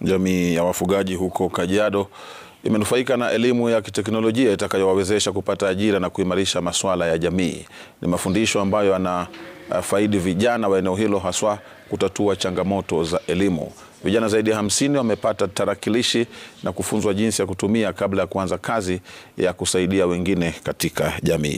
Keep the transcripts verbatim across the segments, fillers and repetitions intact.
Jamii ya wafugaji huko Kajiado imenufaika na elimu ya kiteknolojia itakayowawezesha kupata ajira na kuimarisha masuala ya jamii. Ni mafundisho ambayo yanafaidi vijana wa eneo hilo, haswa kutatua changamoto za elimu. Vijana zaidi ya hamsini wamepata tarakilishi na kufunzwa jinsi ya kutumia kabla ya kuanza kazi ya kusaidia wengine katika jamii.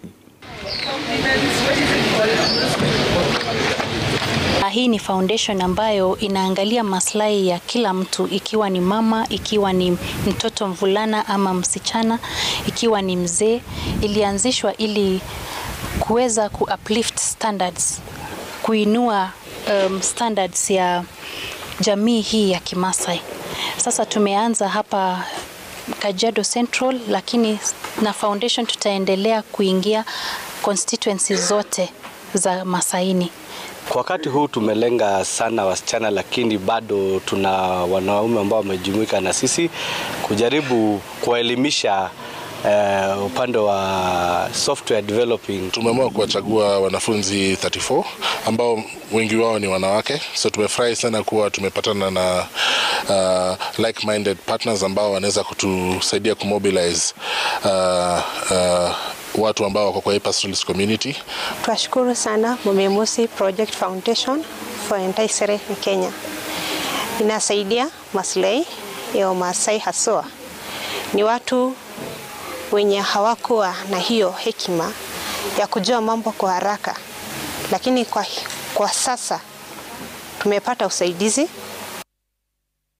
Hii ni foundation ambayo inaangalia maslahi ya kila mtu, ikiwa ni mama, ikiwa ni mtoto mvulana ama msichana, ikiwa ni mzee. Ilianzishwa ili kuweza ku-uplift standards, kuinua um, standards ya jamii hii ya Kimasai. Sasa tumeanza hapa Kajiado Central, lakini na foundation tutaendelea kuingia constituencies zote za Masaini. Kwa wakati huu tumelenga sana wasichana, lakini bado tuna wanaume ambao wamejumuika na sisi kujaribu kuwaelimisha uh, upande wa software developing. Tumeamua kuwachagua wanafunzi thelathini na nne ambao wengi wao ni wanawake. So tumefurahi sana kuwa tumepatana na uh, like-minded partners ambao wanaweza kutusaidia kumobilize uh, uh, watu ambao wako kwa pastoralist community. Tunashukuru sana Mumemusi Project Foundation for Entaisere in Kenya. Inasaidia maslahi ya Maasai haswa. Ni watu wenye hawakuwa na hiyo hekima ya kujua mambo kwa haraka. Lakini kwa, kwa sasa tumepata usaidizi